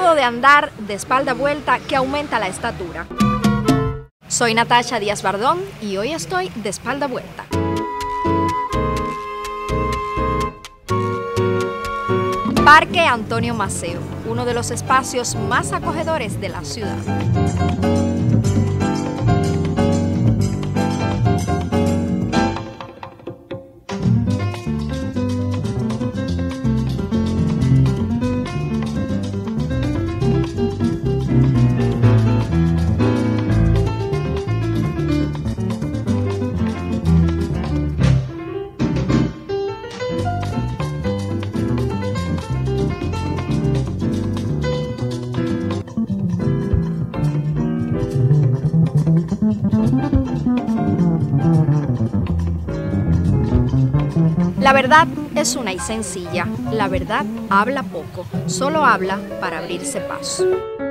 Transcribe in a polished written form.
método de andar de espalda vuelta que aumenta la estatura. Soy Natasha Díaz Bardón y hoy estoy de espalda vuelta. Parque Antonio Maceo, uno de los espacios más acogedores de la ciudad. La verdad es una y sencilla. La verdad habla poco, solo habla para abrirse paso.